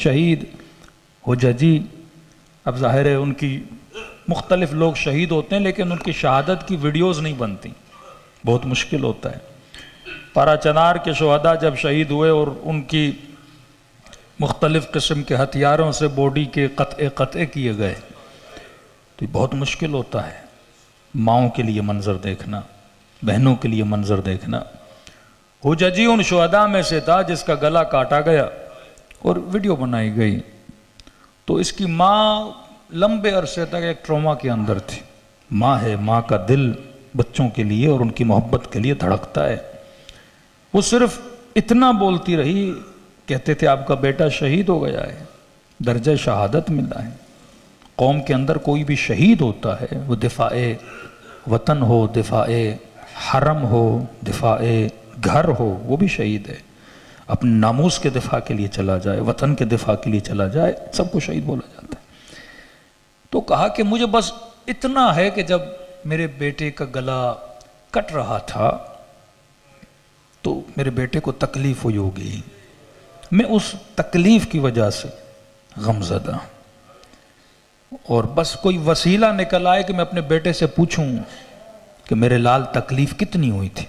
شہید حججی، اب ظاہر ہے ان کی مختلف لوگ شہید ہوتے ہیں لیکن ان کی شہادت کی ویڈیوز نہیں بنتی، بہت مشکل ہوتا ہے۔ پارا چنار کے شہداء جب شہید ہوئے اور ان کی مختلف قسم کے ہتھیاروں سے باڈی کے قطع کیے گئے تو یہ بہت مشکل ہوتا ہے، ماؤں کے لیے منظر دیکھنا، بہنوں کے لیے منظر دیکھنا۔ حججی ان شہداء میں سے تھا جس کا گلا کاٹا گیا اور ویڈیو بنائی گئی، تو اس کی ماں لمبے عرصے تک ایک ٹروما کے اندر تھی۔ ماں ہے، ماں کا دل بچوں کے لیے اور ان کی محبت کے لیے دھڑکتا ہے۔ وہ صرف اتنا بولتی رہی، کہتے تھے آپ کا بیٹا شہید ہو گیا ہے، درجہ شہادت ملا ہے۔ قوم کے اندر کوئی بھی شہید ہوتا ہے، وہ دفاع وطن ہو، دفاع حرم ہو، دفاع گھر ہو، وہ بھی شہید ہے۔ اپنے ناموس کے دفاع کے لیے چلا جائے، وطن کے دفاع کے لیے چلا جائے، سب کو شہید بولا جاتا ہے۔ تو کہا کہ مجھے بس اتنا ہے کہ جب میرے بیٹے کا گلا کٹ رہا تھا تو میرے بیٹے کو تکلیف ہوئی ہوگی، میں اس تکلیف کی وجہ سے غمزدہ، اور بس کوئی وسیلہ نکل آئے کہ میں اپنے بیٹے سے پوچھوں کہ میرے لال تکلیف کتنی ہوئی تھی۔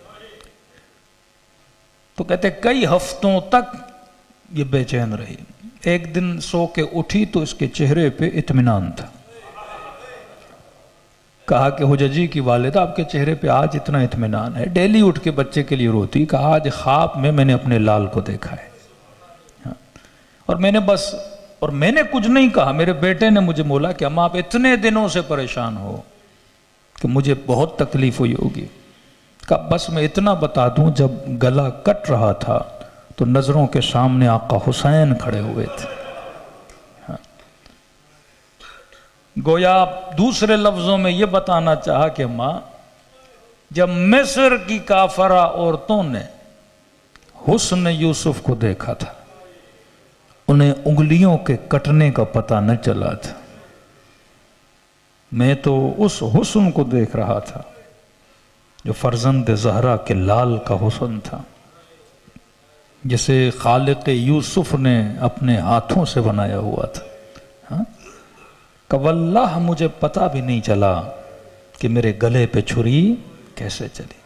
تو کہتے کئی ہفتوں تک یہ بے چین رہی، ایک دن سو کے اٹھی تو اس کے چہرے پہ اطمینان تھا۔ کہا کہ حججی کی والدہ آپ کے چہرے پہ آج اتنا اطمینان ہے، ڈیلی اٹھ کے بچے کے لیے روتی، کہا آج خواب میں نے اپنے لال کو دیکھا ہے، اور میں نے کچھ نہیں کہا، میرے بیٹے نے مجھے بولا کہ اماں آپ اتنے دنوں سے پریشان ہو کہ مجھے بہت تکلیف ہوئی ہوگی۔ کہا بس میں اتنا بتا دوں، جب گلا کٹ رہا تھا تو نظروں کے سامنے آقا حسین کھڑے ہوئے تھے۔ گویا دوسرے لفظوں میں یہ بتانا چاہا کہ ماں، جب مصر کی کافرہ عورتوں نے حسن یوسف کو دیکھا تھا، انہیں انگلیوں کے کٹنے کا پتہ نہ چلا تھا، میں تو اس حسن کو دیکھ رہا تھا جو فرزند زہرا کے لال کا حسن تھا، جسے خالق یوسف نے اپنے ہاتھوں سے بنایا ہوا تھا۔ کہ واللہ مجھے پتہ بھی نہیں چلا کہ میرے گلے پہ چھری کیسے چلی۔